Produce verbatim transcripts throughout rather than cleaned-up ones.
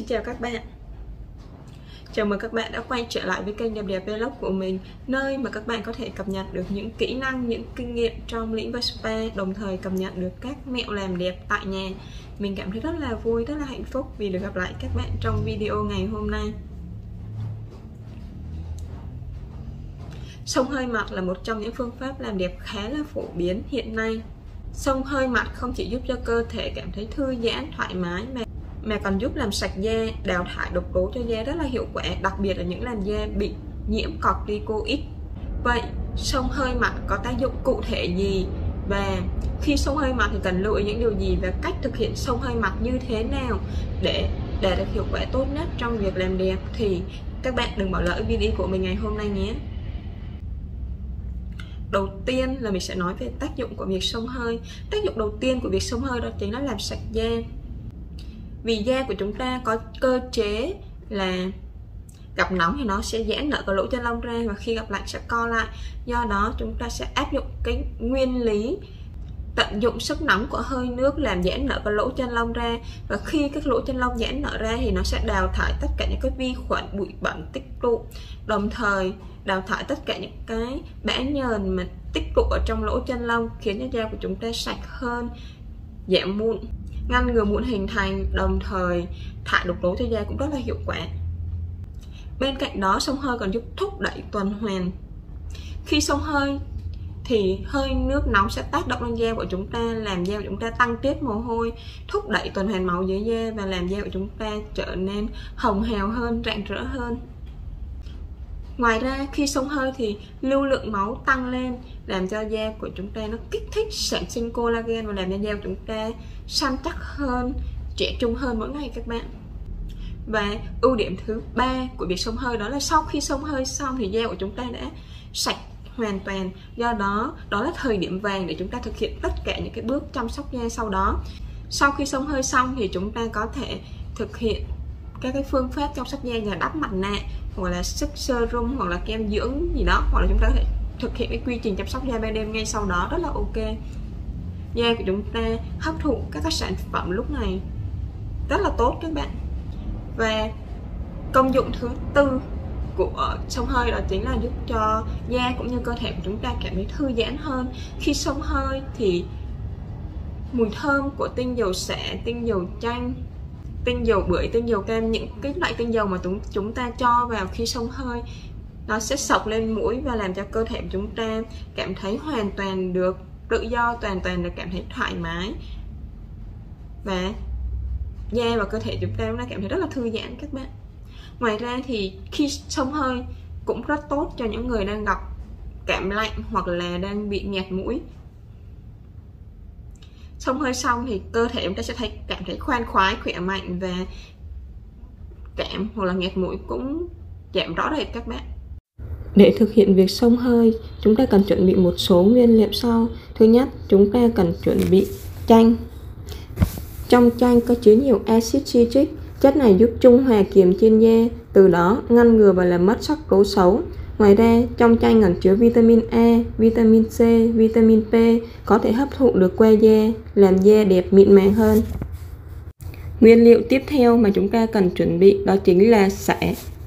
chào các bạn. Chào mừng các bạn đã quay trở lại với kênh Đẹp Đẹp Vlog của mình, nơi mà các bạn có thể cập nhật được những kỹ năng, những kinh nghiệm trong lĩnh vực spa, đồng thời cập nhật được các mẹo làm đẹp tại nhà. Mình cảm thấy rất là vui, rất là hạnh phúc vì được gặp lại các bạn trong video ngày hôm nay. Xông hơi mặt là một trong những phương pháp làm đẹp khá là phổ biến hiện nay. Xông hơi mặt không chỉ giúp cho cơ thể cảm thấy thư giãn, thoải mái mà mà còn giúp làm sạch da, đào thải độc tố cho da rất là hiệu quả, đặc biệt là những làn da bị nhiễm corticoid. Vậy xông hơi mặt có tác dụng cụ thể gì, và khi xông hơi mặt thì cần lưu ý những điều gì, và cách thực hiện xông hơi mặt như thế nào để đạt được hiệu quả tốt nhất trong việc làm đẹp, thì các bạn đừng bỏ lỡ video của mình ngày hôm nay nhé. Đầu tiên là mình sẽ nói về tác dụng của việc xông hơi. Tác dụng đầu tiên của việc xông hơi đó chính là làm sạch da. Vì da của chúng ta có cơ chế là gặp nóng thì nó sẽ giãn nở cái lỗ chân lông ra, và khi gặp lạnh sẽ co lại. Do đó chúng ta sẽ áp dụng cái nguyên lý tận dụng sức nóng của hơi nước làm giãn nở cái lỗ chân lông ra, và khi các lỗ chân lông giãn nở ra thì nó sẽ đào thải tất cả những cái vi khuẩn, bụi bẩn tích tụ, đồng thời đào thải tất cả những cái bã nhờn mà tích tụ ở trong lỗ chân lông, khiến cho da của chúng ta sạch hơn, giảm mụn, ngăn ngừa mụn hình thành, đồng thời thải độc tố cho da cũng rất là hiệu quả. Bên cạnh đó, xông hơi còn giúp thúc đẩy tuần hoàn. Khi xông hơi thì hơi nước nóng sẽ tác động lên da của chúng ta, làm da của chúng ta tăng tiết mồ hôi, thúc đẩy tuần hoàn máu dưới da và làm da của chúng ta trở nên hồng hào hơn, rạng rỡ hơn. Ngoài ra, khi xông hơi thì lưu lượng máu tăng lên, làm cho da của chúng ta nó kích thích sản sinh collagen và làm cho da của chúng ta săn chắc hơn, trẻ trung hơn mỗi ngày các bạn. Và ưu điểm thứ ba của việc xông hơi đó là sau khi xông hơi xong thì da của chúng ta đã sạch hoàn toàn. Do đó, đó là thời điểm vàng để chúng ta thực hiện tất cả những cái bước chăm sóc da sau đó. Sau khi xông hơi xong thì chúng ta có thể thực hiện các cái phương pháp chăm sóc da như là đắp mặt nạ, hoặc là sức serum, hoặc là kem dưỡng gì đó, hoặc là chúng ta có thể thực hiện cái quy trình chăm sóc da ban đêm ngay sau đó, rất là ok. Da của chúng ta hấp thụ các cái sản phẩm lúc này rất là tốt các bạn. Và công dụng thứ tư của xông hơi đó chính là giúp cho da cũng như cơ thể của chúng ta cảm thấy thư giãn hơn. Khi xông hơi thì mùi thơm của tinh dầu xả, tinh dầu chanh, tinh dầu bưởi, tinh dầu cam, những cái loại tinh dầu mà chúng chúng ta cho vào khi xông hơi, nó sẽ xộc lên mũi và làm cho cơ thể của chúng ta cảm thấy hoàn toàn được tự do, toàn toàn được cảm thấy thoải mái, và da và cơ thể chúng ta nó cảm thấy rất là thư giãn các bạn. Ngoài ra thì khi xông hơi cũng rất tốt cho những người đang gặp cảm lạnh hoặc là đang bị nghẹt mũi. Xông hơi xong thì cơ thể chúng ta sẽ thấy cảm thấy khoan khoái, khỏe mạnh, và cảm hoặc là nghẹt mũi cũng giảm rõ rệt các bạn. Để thực hiện việc xông hơi, chúng ta cần chuẩn bị một số nguyên liệu sau. Thứ nhất, chúng ta cần chuẩn bị chanh. Trong chanh có chứa nhiều axit citric. Chất này giúp trung hòa kiềm trên da, từ đó ngăn ngừa và làm mất sắc tố xấu. Ngoài ra, trong chanh còn chứa vitamin A, vitamin C, vitamin P có thể hấp thụ được qua da, làm da đẹp mịn màng hơn. Nguyên liệu tiếp theo mà chúng ta cần chuẩn bị đó chính là sả.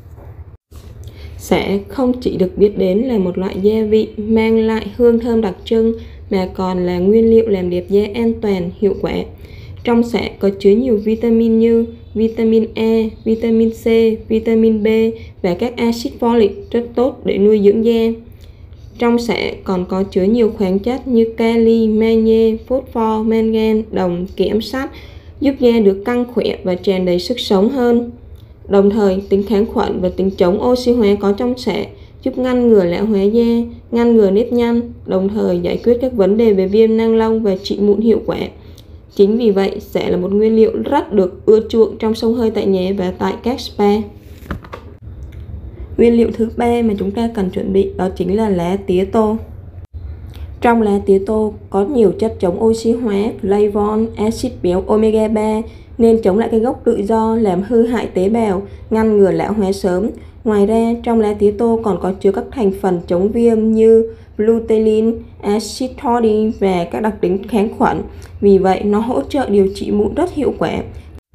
Sả không chỉ được biết đến là một loại gia vị mang lại hương thơm đặc trưng, mà còn là nguyên liệu làm đẹp da an toàn, hiệu quả. Trong sả có chứa nhiều vitamin như vitamin E, vitamin C, vitamin B và các axit folic rất tốt để nuôi dưỡng da. Trong sả còn có chứa nhiều khoáng chất như kali, magie, phosphor, mangan, đồng, kẽm, sắt, giúp da được căng khỏe và tràn đầy sức sống hơn. Đồng thời, tính kháng khuẩn và tính chống oxy hóa có trong sả giúp ngăn ngừa lão hóa da, ngăn ngừa nếp nhăn, đồng thời giải quyết các vấn đề về viêm nang lông và trị mụn hiệu quả. Chính vì vậy, sả là một nguyên liệu rất được ưa chuộng trong xông hơi tại nhà và tại các spa. Nguyên liệu thứ ba mà chúng ta cần chuẩn bị đó chính là lá tía tô. Trong lá tía tô có nhiều chất chống oxy hóa, flavon, axit béo omega ba nên chống lại cái gốc tự do làm hư hại tế bào, ngăn ngừa lão hóa sớm. Ngoài ra, trong lá tía tô còn có chứa các thành phần chống viêm như lutein, axit taurine và các đặc tính kháng khuẩn. Vì vậy, nó hỗ trợ điều trị mụn rất hiệu quả.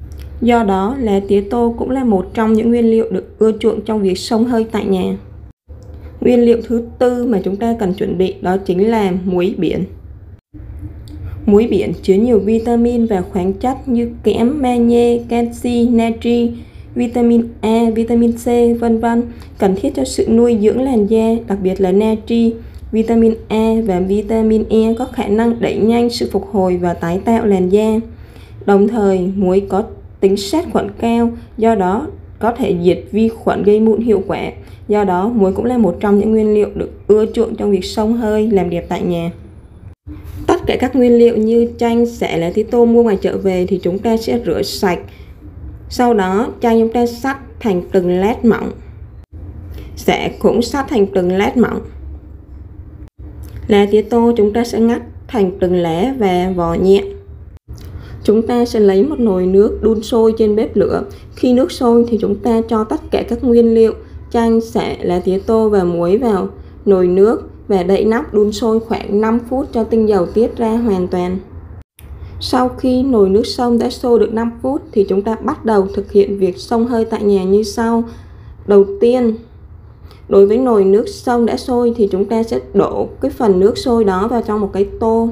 Do đó, lá tía tô cũng là một trong những nguyên liệu được ưa chuộng trong việc xông hơi tại nhà. Nguyên liệu thứ tư mà chúng ta cần chuẩn bị đó chính là muối biển. Muối biển chứa nhiều vitamin và khoáng chất như kẽm, magie, canxi, natri, vitamin A, vitamin C, vân vân, cần thiết cho sự nuôi dưỡng làn da, đặc biệt là natri, vitamin A và vitamin E có khả năng đẩy nhanh sự phục hồi và tái tạo làn da. Đồng thời, muối có tính sát khuẩn cao, do đó có thể diệt vi khuẩn gây mụn hiệu quả. Do đó, muối cũng là một trong những nguyên liệu được ưa chuộng trong việc xông hơi làm đẹp tại nhà. Tất cả các nguyên liệu như chanh, sả, lá tía tô mua ngoài chợ về thì chúng ta sẽ rửa sạch. Sau đó, chanh chúng ta cắt thành từng lát mỏng. Sả cũng cắt thành từng lát mỏng. Lá tía tô chúng ta sẽ ngắt thành từng lá và vò nhẹ. Chúng ta sẽ lấy một nồi nước đun sôi trên bếp lửa. Khi nước sôi thì chúng ta cho tất cả các nguyên liệu chanh, sả, lá tía tô và muối vào nồi nước và đậy nắp đun sôi khoảng năm phút cho tinh dầu tiết ra hoàn toàn. Sau khi nồi nước xông đã sôi được năm phút thì chúng ta bắt đầu thực hiện việc xông hơi tại nhà như sau. Đầu tiên, đối với nồi nước xông đã sôi thì chúng ta sẽ đổ cái phần nước sôi đó vào trong một cái tô.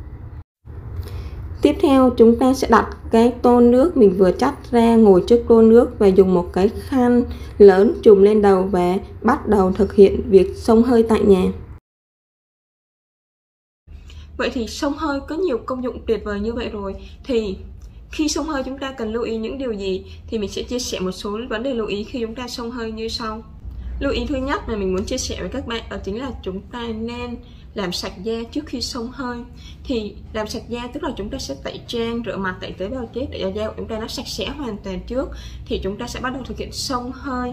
Tiếp theo chúng ta sẽ đặt cái tô nước mình vừa chắt ra ngồi trước tô nước và dùng một cái khăn lớn trùm lên đầu và bắt đầu thực hiện việc xông hơi tại nhà. Vậy thì xông hơi có nhiều công dụng tuyệt vời như vậy rồi, thì khi xông hơi chúng ta cần lưu ý những điều gì thì mình sẽ chia sẻ một số vấn đề lưu ý khi chúng ta xông hơi như sau. Lưu ý thứ nhất mà mình muốn chia sẻ với các bạn đó chính là chúng ta nên làm sạch da trước khi xông hơi. Thì làm sạch da tức là chúng ta sẽ tẩy trang, rửa mặt, tẩy tế bào chết để cho da của chúng ta nó sạch sẽ hoàn toàn trước, thì chúng ta sẽ bắt đầu thực hiện xông hơi.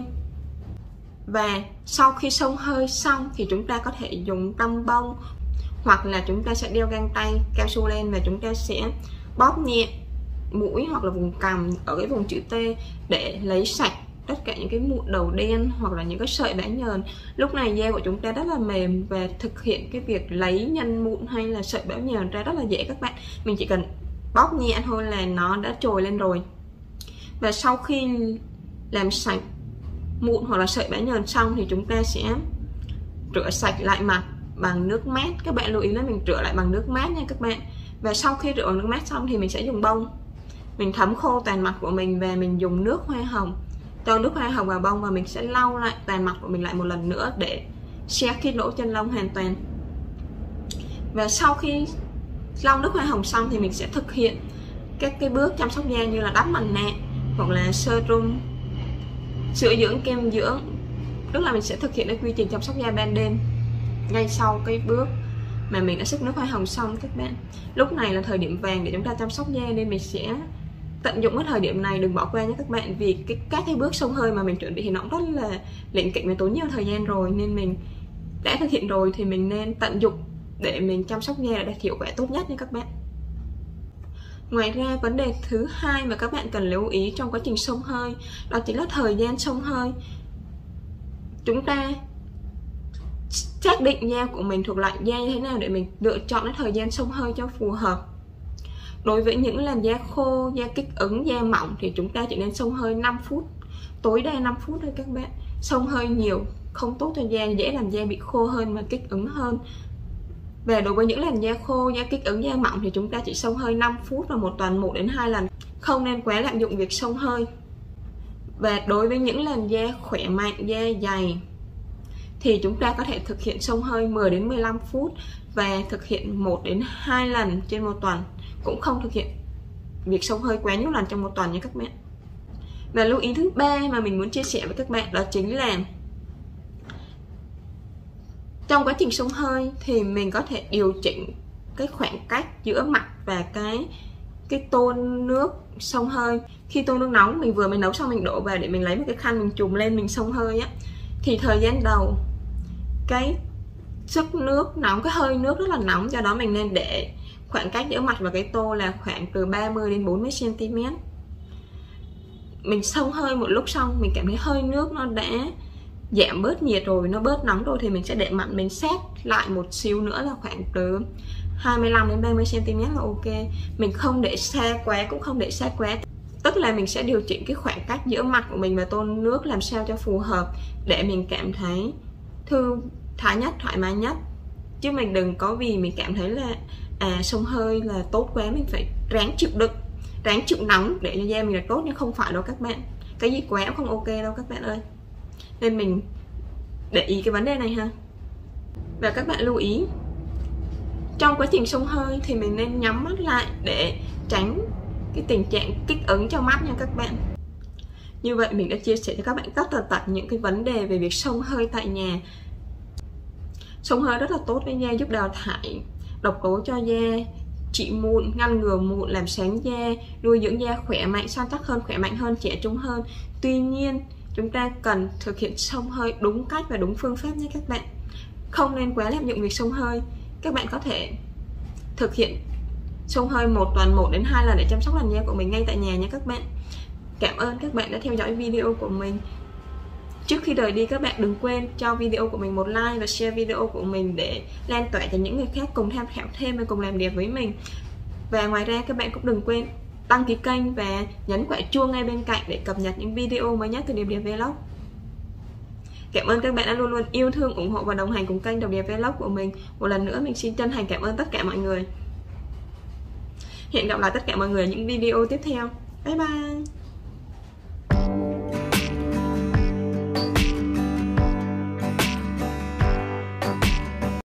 Và sau khi xông hơi xong thì chúng ta có thể dùng tăm bông hoặc là chúng ta sẽ đeo găng tay cao su lên và chúng ta sẽ bóp nhẹ mũi hoặc là vùng cằm ở cái vùng chữ T để lấy sạch tất cả những cái mụn đầu đen hoặc là những cái sợi bã nhờn. Lúc này da của chúng ta rất là mềm và thực hiện cái việc lấy nhân mụn hay là sợi bã nhờn ra rất là dễ các bạn. Mình chỉ cần bóp nhẹ thôi là nó đã trồi lên rồi. Và sau khi làm sạch mụn hoặc là sợi bã nhờn xong thì chúng ta sẽ rửa sạch lại mặt bằng nước mát. Các bạn lưu ý là mình rửa lại bằng nước mát nha các bạn. Và sau khi rửa bằng nước mát xong thì mình sẽ dùng bông, mình thấm khô toàn mặt của mình và mình dùng nước hoa hồng, cho nước hoa hồng vào bông và mình sẽ lau lại toàn mặt của mình lại một lần nữa để che cái lỗ chân lông hoàn toàn. Và sau khi lau nước hoa hồng xong thì mình sẽ thực hiện các cái bước chăm sóc da như là đắp mặt nạ hoặc là serum, sữa dưỡng, kem dưỡng. Tức là mình sẽ thực hiện cái quy trình chăm sóc da ban đêm ngay sau cái bước mà mình đã xức nước hoa hồng xong các bạn. Lúc này là thời điểm vàng để chúng ta chăm sóc da nên mình sẽ tận dụng cái thời điểm này, đừng bỏ qua nhé các bạn, vì cái các cái bước xông hơi mà mình chuẩn bị thì nó cũng rất là lỉnh kỉnh và tốn nhiều thời gian rồi, nên mình đã thực hiện rồi thì mình nên tận dụng để mình chăm sóc da đạt hiệu quả tốt nhất nha các bạn. Ngoài ra, vấn đề thứ hai mà các bạn cần lưu ý trong quá trình xông hơi đó chính là thời gian xông hơi. Chúng ta xác định da của mình thuộc loại da như thế nào để mình lựa chọn cái thời gian xông hơi cho phù hợp. Đối với những làn da khô, da kích ứng, da mỏng thì chúng ta chỉ nên xông hơi năm phút, tối đa năm phút thôi các bạn. Xông hơi nhiều không tốt cho da, dễ làm da bị khô hơn và kích ứng hơn. Và đối với những làn da khô, da kích ứng, da mỏng thì chúng ta chỉ xông hơi năm phút và một tuần một đến hai lần, không nên quá lạm dụng việc xông hơi. Và đối với những làn da khỏe mạnh, da dày thì chúng ta có thể thực hiện xông hơi mười đến mười lăm phút và thực hiện một đến hai lần trên một tuần, cũng không thực hiện việc xông hơi quá nhiều lần trong một tuần nha các bạn. Và lưu ý thứ ba mà mình muốn chia sẻ với các bạn đó chính là trong quá trình xông hơi thì mình có thể điều chỉnh cái khoảng cách giữa mặt và cái cái tô nước xông hơi. Khi tô nước nóng mình vừa mới nấu xong mình đổ vào để mình lấy một cái khăn mình trùm lên mình xông hơi á, thì thời gian đầu cái sức nước nóng, cái hơi nước rất là nóng, do đó mình nên để khoảng cách giữa mặt và cái tô là khoảng từ ba mươi đến bốn mươi xăng ti mét. Mình xông hơi một lúc xong mình cảm thấy hơi nước nó đã giảm bớt nhiệt rồi, nó bớt nóng rồi thì mình sẽ để mặt mình sát lại một xíu nữa là khoảng từ hai mươi lăm đến ba mươi xăng ti mét là ok. Mình không để xa quá cũng không để sát quá. Tức là mình sẽ điều chỉnh cái khoảng cách giữa mặt của mình và tôn nước làm sao cho phù hợp để mình cảm thấy thư thái nhất, thoải mái nhất. Chứ mình đừng có vì mình cảm thấy là à xông hơi là tốt quá mình phải ráng chịu đựng, ráng chịu nóng để cho da mình được tốt, nhưng không phải đâu các bạn. Cái gì quá cũng không ok đâu các bạn ơi. Nên mình để ý cái vấn đề này ha. Và các bạn lưu ý, trong quá trình xông hơi thì mình nên nhắm mắt lại để tránh cái tình trạng kích ứng cho mắt nha các bạn. Như vậy mình đã chia sẻ cho các bạn tất tần tật những cái vấn đề về việc xông hơi tại nhà. Xông hơi rất là tốt với da, giúp đào thải độc tố cho da, trị mụn, ngăn ngừa mụn, làm sáng da, nuôi dưỡng da khỏe mạnh, săn chắc hơn, khỏe mạnh hơn, trẻ trung hơn. Tuy nhiên chúng ta cần thực hiện xông hơi đúng cách và đúng phương pháp nhé các bạn. Không nên quá lạm dụng việc xông hơi. Các bạn có thể thực hiện xông hơi một tuần một đến hai lần để chăm sóc làn da của mình ngay tại nhà nha các bạn. Cảm ơn các bạn đã theo dõi video của mình. Trước khi rời đi, các bạn đừng quên cho video của mình một like và share video của mình để lan tỏa cho những người khác cùng tham khảo thêm và cùng làm đẹp với mình. Và ngoài ra các bạn cũng đừng quên đăng ký kênh và nhấn quả chuông ngay bên cạnh để cập nhật những video mới nhất từ Đẹp Đẹp Vlog. Cảm ơn các bạn đã luôn luôn yêu thương, ủng hộ và đồng hành cùng kênh Đẹp Đẹp Vlog của mình. Một lần nữa mình xin chân thành cảm ơn tất cả mọi người. Hẹn gặp lại tất cả mọi người ở những video tiếp theo. Bye bye.